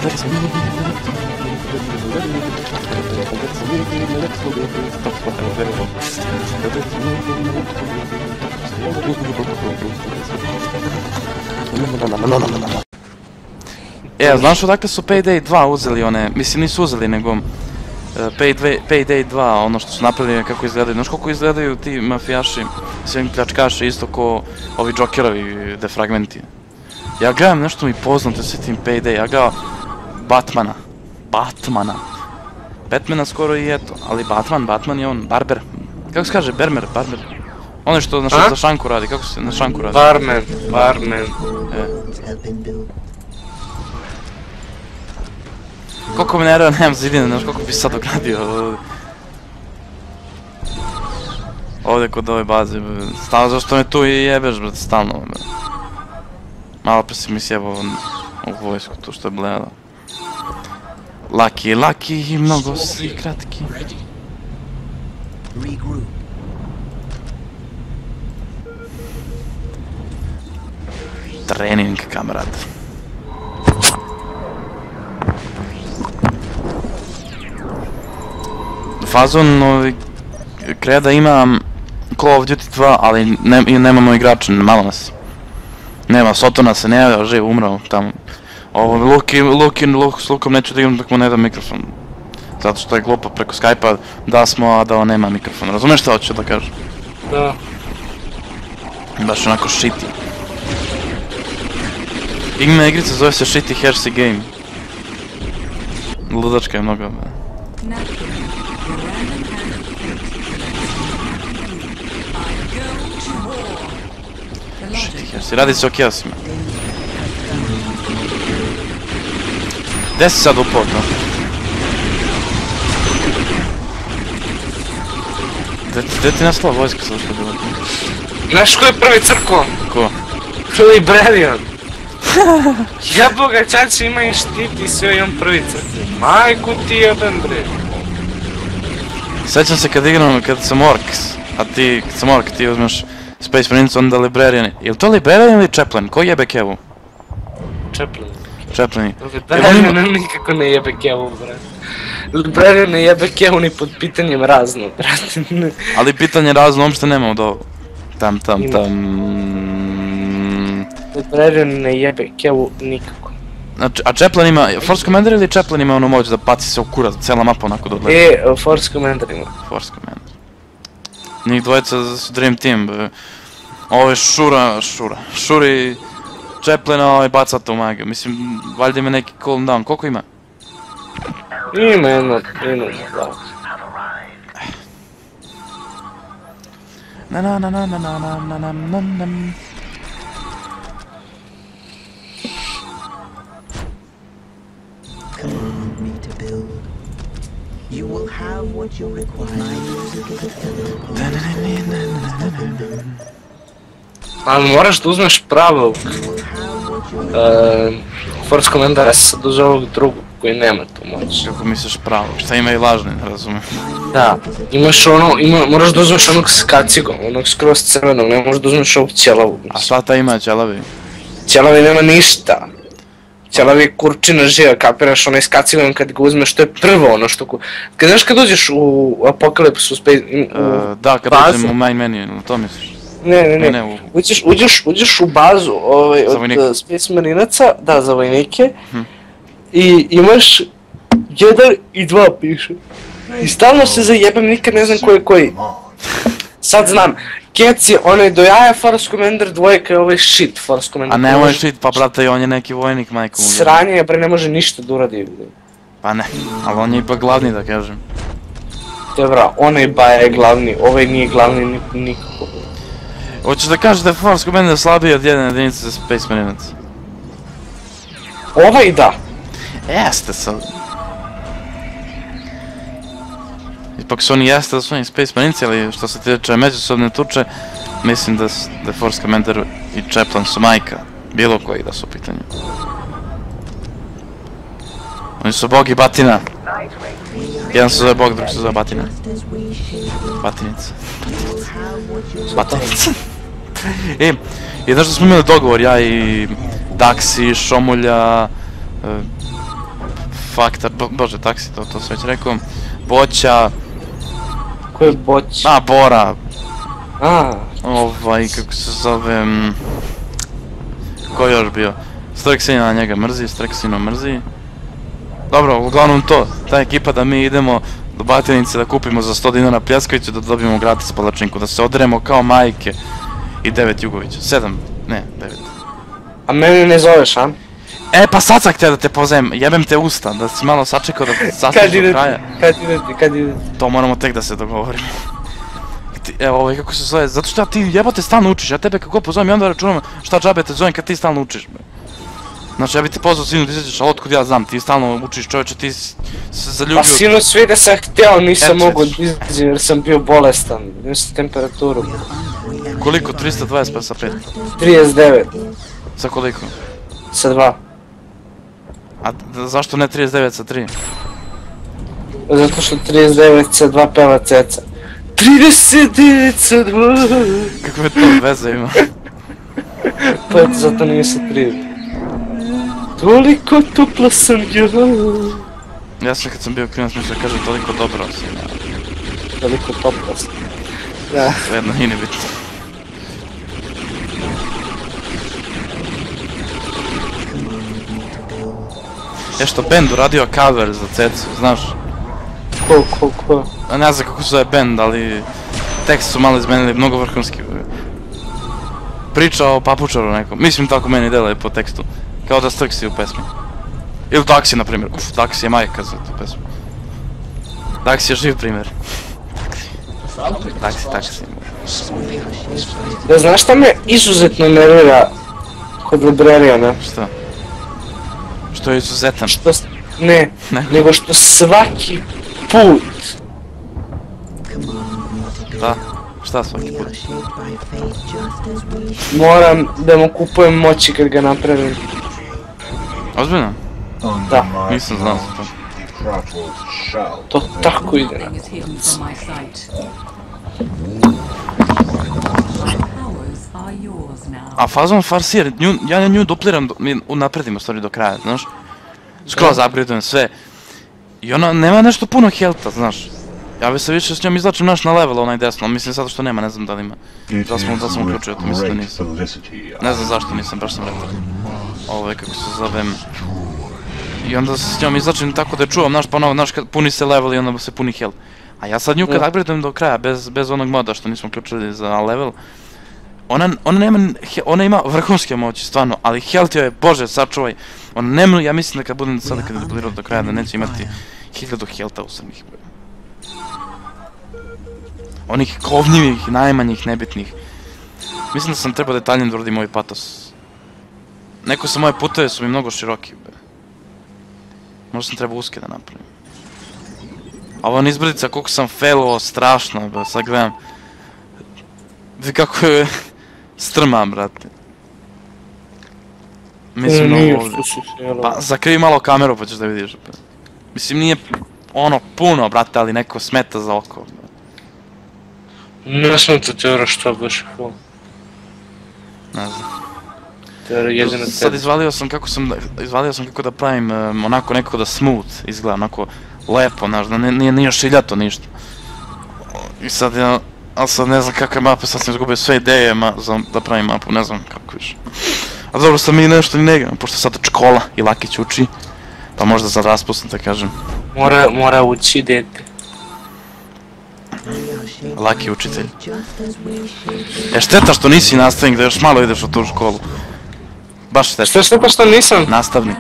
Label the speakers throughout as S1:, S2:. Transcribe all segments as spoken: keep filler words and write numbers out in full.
S1: E, znaš odakle su Payday dva uzeli one, mislim nisu uzeli nego Payday dva, ono što su napravili kako izgledaju, znaš koliko izgledaju ti mafijaši, svi pljačkaši isto ko ovi Jokerovi defragmenti. Ja gledam nešto mi poznato s tim Payday, ja gledam Batmana, Batmana, Batmana skoro i eto, ali Batman, Batman je on, Barber, kako se kaže, Bermer, Barber, ono što na šanku radi, kako se na šanku radi?
S2: Barman, Barman.
S1: Koliko mi nereva, nemam zidine, znaš koliko bi sad ogradio ovdje. Ovdje kod ove baze, stalno zašto me tu i jebeš, brate, stalno. Malo pre si mi sjebao u vojsku, tu što je bleda. Laki, laki i mnogo si kratki. Trening, kamerad. Fazon Kreda ima Call of Duty dva, ali nemamo igrača, malo nas. Nema, Sotona se ne javlja, živ, umrao tamo. Ovo, Lukin, s Lukom neću da igram dok mu ne dam mikrofon. Zato što je glupo preko Skype-a da smo, a da on nema mikrofon. Razumeš šta hoću da kažem?
S2: Da.
S1: Baš onako shitty. Ima igrica zove se Shitty Hersey Game. Ludačka je mnogo. Shitty Hersey, radi se o Kiosima. Gde si sad upao to? Gde ti nastala vojska sad što je bilo?
S2: Znaš ko je prvi crkvo?
S1: Ko?
S2: Librarian. Jebo ga, čači ima i štit i sve i on prvi crkvo. Majku ti jebem bre.
S1: Sjećam se kad igram, kad sam Orks, a ti, kad sam Ork, ti uzmeš Space Marines, onda Librarian. Je li to Librarian ili Chaplain? Ko jebe Kevu?
S2: Chaplain.
S1: Chaplain.
S2: Librarian nikako ne jebe Kevu, brate. Librarian ne jebe Kevu ni pod pitanjem razno, brate.
S1: Ali pitanje razno uopšte nema od ovo. Tam, tam, tam...
S2: Librarian ne jebe Kevu nikako.
S1: A Chaplain ima, Force Commander ili Chaplain ima onu moć da paci se u kurac, cijela mapa onako da odgleda?
S2: E, Force Commander ima.
S1: Force Commander. Njih dvojica su Dream Team. Ovo je Šura, Šura, Šuri Chaplaina ovaj bacata u mage. Mislim, valjda ima neki cool down, koliko ima?
S2: Ima jedno, jedno, dva.
S1: Na na na na na na na na na na na.
S3: Command me to build. You will have what you require. My music is a
S2: Ali moraš da uzmeš pravog Force Commandera sad uz ovog drugog koji nema tu moć.
S1: Kako misliš pravo? Šta ima i lažni, ne razumijem.
S2: Da, imaš ono, moraš da uzmeš onog s kacigom, onog skroz crvenog, ne možeš da uzmeš ovog ćelavu.
S1: A šta ta ima ćelavi?
S2: Ćelavi nema ništa. Ćelavi je kurčina živa, kapiraš onaj s kacigom kad ga uzmeš, to je prvo ono što... Kad znaš kad uđeš u Apocalypse, u Space...
S1: Da, kad uđem u main menu, to misliš?
S2: Ne, ne, ne, uđeš u bazu od Space Marinaca, da, za vojnike, i imaš jedan i dva piše. I stalno se zajebem, nikad ne znam ko je koji. Sad znam, Kec je onaj do jaja Force Commander, dvojka je ovaj shit Force Commander.
S1: A nemoj shit, pa brate, on je neki vojnik, majko mu.
S2: Sranje je, bre, ne može ništa da uradi.
S1: Pa ne, ali on je ipak glavni, da kažem.
S2: Dobra, onaj baja je glavni, ovaj nije glavni nikako.
S1: Hoćeš da kažeš da je Force Commander slabiji od jedne jedinice za Space Marinac?
S2: Ovaj da.
S1: Jeste sad. Ipak su oni jeste da su oni Space Marines, ali što se tiče međusobne tuče, mislim da je Force Commander i Chaplain su majka, bilo koji da su u pitanju. Oni su bog i batina. Jedan se zove bog, drugi se zove batina. Batinica. Batinica. E, i znaš da smo imali dogovor, ja i Daxi, Šomulja, Faktor, bo, bože, taksi, to, to sve već rekao. Boća...
S2: Ko je Boć?
S1: A, Bora.
S2: A.
S1: Ovaj, kako se zove... Ko je još bio? Streksina na njega mrzi, Streksino mrzi. Dobro, uglavnom to, ta ekipa da mi idemo do Batinice da kupimo za sto dinara pljeskavicu da dobijemo gratis palačinku, da se oderemo kao majke i devet Jugovića, sedam, ne, devet.
S2: A mene ne zoveš, a?
S1: E, pa sad sam htio da te pozovem, jebem te usta, da si malo sačekao da sastaš do kraja.
S2: Kad idete, kad idete?
S1: To moramo tek da se dogovorimo. Evo, ovaj, kako se zove, zato što ti jebate stalno učiš, ja tebe kako pozovem i onda računam šta džabe te zovem kad ti stalno učiš. Znači, ja bi ti pozvao sinu da izađeš, ali otkud ja znam, ti stalno učiš čovječe, ti se zaljubio...
S2: Pa sinu svi da sam htio, nisam mogu da izađem jer sam bio bolestan, nisam temperaturu.
S1: Koliko? tristo dvadeset pa sa pet?
S2: trideset devet.
S1: Sa koliko?
S2: Sa dva.
S1: A zašto ne trideset devet sa tri?
S2: Zato što trideset devet sa dva peva ceca. trideset devet sa dva.
S1: Kakve to veze ima?
S2: Pa eto, zato nije sa tri. Toliko topla sam ja.
S1: Ja sam kad sam bio klinac mislio da kažem toliko dobro sam ja.
S2: Toliko topla sam. Da.
S1: Svejedno, nije ni bitno. Je što band uradio cover za Cecu, znaš?
S2: Ko, ko, ko?
S1: A ne znam kako se zove band, ali tekst su malo izmenili, mnogo vrhunski. Priča o papučaru nekom, mislim tako meni deluje po tekstu. Kao da Strksi u pesmi. Ili Daksi, na primjer. Uf, Daksi je majka za tu pesmu. Daksi je živ primjer. Daksi, Daksi.
S2: Da znaš šta me izuzetno nervira kod librarija, ne?
S1: Šta? Što je izuzetan?
S2: Što... Ne, nego što svaki put...
S1: Da, šta svaki put?
S2: Moram da mu kupujem moći kad ga napravim.
S1: Ozbiljno?
S2: Da.
S1: Nisam znao za to.
S2: To tako ide.
S1: A fazom Farseer, ja nju dupliram, unapredim u stvari do kraja, znaš? Skroz upgradeujem sve. I ona nema nešto puno helta, znaš. Ja bi se više s njom izlačim naš na level, onaj desno, mislim sad što nema, ne znam da li ima. Da smo, da sam uključio to, mislim da nisam. Ne znam zašto nisam, baš sam rekao. Ovo je kako se zovem. I onda se s njom izlačim tako da je čuvam, znaš, ponovo, znaš, puni se level i onda se puni health. A ja sad nju kad upgradeujem do kraja, bez, bez onog moda što nismo uključili za level, ona, ona nema, ona ima vrhunske moći, stvarno, ali health joj je, bože, sačuvaj. Ona nema, ja mislim da kad budem sada kad duplirao do kraja da neće imati hiljadu healtha u samih. Onih kovnjivih, najmanjih, nebitnih. Mislim da sam trebao detaljnije da uradim ovaj patos. Neko sa moje putove su mi mnogo široki. Možda sam trebao uske da napravim. A ova nizbrdica, koliko sam failovao, strašno, be, sad gledam. Vidi kako je strma, brate. Mislim, mnogo ovdje. Pa, zakrivi malo kameru pa ćeš da vidiš. Mislim, nije ono puno, brate, ali neko smeta za oko.
S2: Ne smeta teora što baš hvala.
S1: Ne znam.
S2: Teora jedina teora.
S1: Sad izvalio sam kako sam, izvalio sam kako da pravim onako nekako da smooth izgleda, onako lepo, znaš, da nije šiljato ništa. I sad ja, ali sad ne znam kakve mape, sad sam izgubio sve ideje da pravim mapu, ne znam kako više. A dobro sam i nešto ni ne igram, pošto sad škola i Lakić uči, pa možda sad raspustim da kažem.
S2: Mora, mora ući dete.
S1: Laki učitelj. E šteta što nisi nastavnik, da još malo ideš u tu školu. Baš šteta.
S2: Što šteta što nisam?
S1: Nastavnik.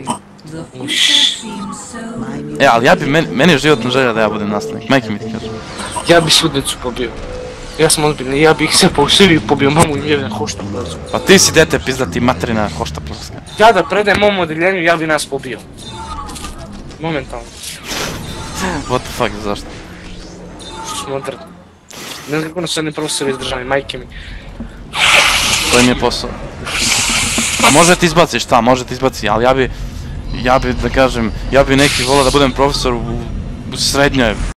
S1: E, ali ja bi, meni je životna želja da ja budem nastavnik, majke mi ti kažem.
S2: Ja bi svu decu pobio. Ja sam ozbiljni, ja bih se po Siriji pobio mamu i njevina hošta plaska.
S1: Pa ti si dete pizdati materina hošta plaska.
S2: Ja da predajem mom odeljenju, ja bi nas pobio. Momentalno.
S1: What the fuck, zašto?
S2: Što smo odrdi. Ne znam kako nas jedni profesori izdržali, majke mi.
S1: To im je posao. A može ti izbaciš, šta, može ti izbaci, ali ja bi, ja bi da kažem, ja bi neki volao da budem profesor u srednjoj